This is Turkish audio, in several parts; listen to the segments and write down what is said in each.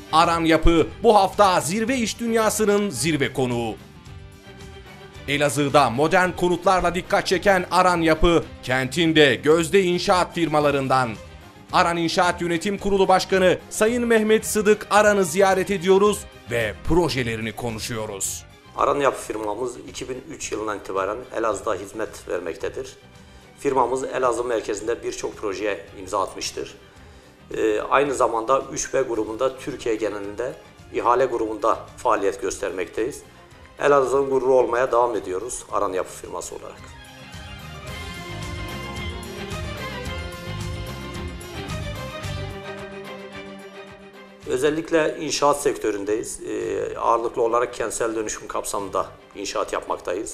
Aran Yapı bu hafta zirve iş dünyasının zirve konuğu. Elazığ'da modern konutlarla dikkat çeken Aran Yapı, kentinde gözde inşaat firmalarından. Aran İnşaat Yönetim Kurulu Başkanı Sayın Mehmet Sıdık Aran'ı ziyaret ediyoruz ve projelerini konuşuyoruz. Aran Yapı firmamız 2003 yılından itibaren Elazığ'da hizmet vermektedir. Firmamız Elazığ merkezinde birçok projeye imza atmıştır. Aynı zamanda 3B grubunda Türkiye genelinde ihale grubunda faaliyet göstermekteyiz. Elazığ'ın gururu olmaya devam ediyoruz Aran Yapı firması olarak. Özellikle inşaat sektöründeyiz. Ağırlıklı olarak kentsel dönüşüm kapsamında inşaat yapmaktayız.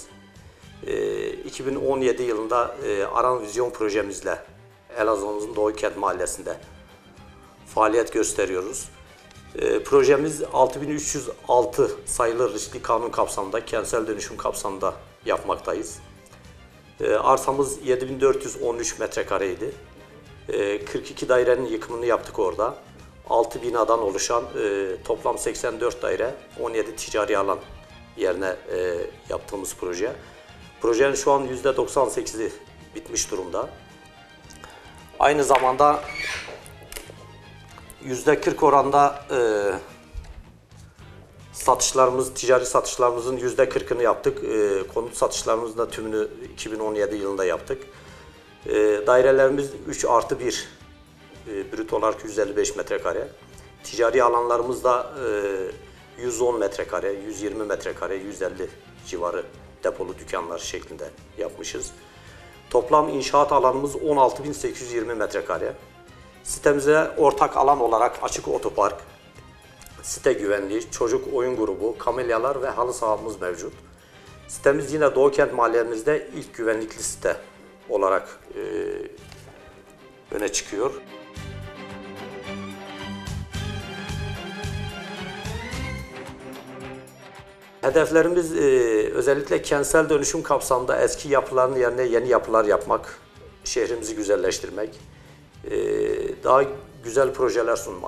2017 yılında Aran Vizyon projemizle Elazığ'ımızın Doğukent Mahallesi'nde faaliyet gösteriyoruz. Projemiz 6306 sayılı riskli kanun kapsamında, kentsel dönüşüm kapsamında yapmaktayız. Arsamız 7413 metrekareydi. 42 dairenin yıkımını yaptık orada. 6 binadan oluşan toplam 84 daire, 17 ticari alan yerine yaptığımız proje. Projenin şu an %98'i bitmiş durumda. Aynı zamanda %40 oranda ticari satışlarımızın %40'ını yaptık. Konut satışlarımızın da tümünü 2017 yılında yaptık. Dairelerimiz 3+1, brüt olarak 155 metrekare. Ticari alanlarımız da 110 metrekare, 120 metrekare, 150 civarı depolu dükkanlar şeklinde yapmışız. Toplam inşaat alanımız 16.820 metrekare. Sitemize ortak alan olarak açık otopark, site güvenliği, çocuk oyun grubu, kamelyalar ve halı sahamız mevcut. Sitemiz yine Doğukent mahallemizde ilk güvenlikli site olarak öne çıkıyor. Hedeflerimiz özellikle kentsel dönüşüm kapsamında eski yapıların yerine yeni yapılar yapmak, şehrimizi güzelleştirmek, daha güzel projeler sunmak.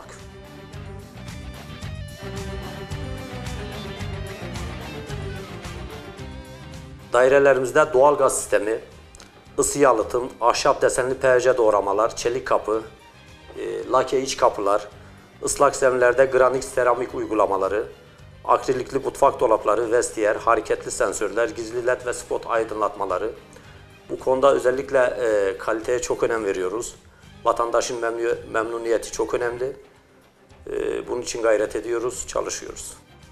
Dairelerimizde doğalgaz sistemi, ısı yalıtım, ahşap desenli PVC doğramalar, çelik kapı, lake iç kapılar, ıslak zemlerde granit seramik uygulamaları, akrilikli mutfak dolapları, vestiyer, hareketli sensörler, gizli led ve spot aydınlatmaları. Bu konuda özellikle kaliteye çok önem veriyoruz. Vatandaşın memnuniyeti çok önemli. Bunun için gayret ediyoruz, çalışıyoruz.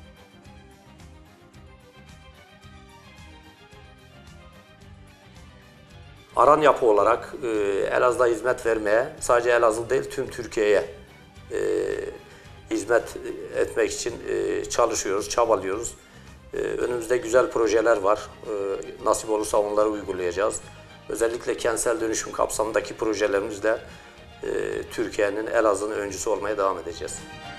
Aran Yapı olarak Elazığ'da hizmet vermeye, sadece Elazığ değil tüm Türkiye'ye hizmet etmek için çalışıyoruz, çabalıyoruz. Önümüzde güzel projeler var. Nasip olursa onları uygulayacağız. Özellikle kentsel dönüşüm kapsamındaki projelerimizle Türkiye'nin, Elazığ'ın öncüsü olmaya devam edeceğiz.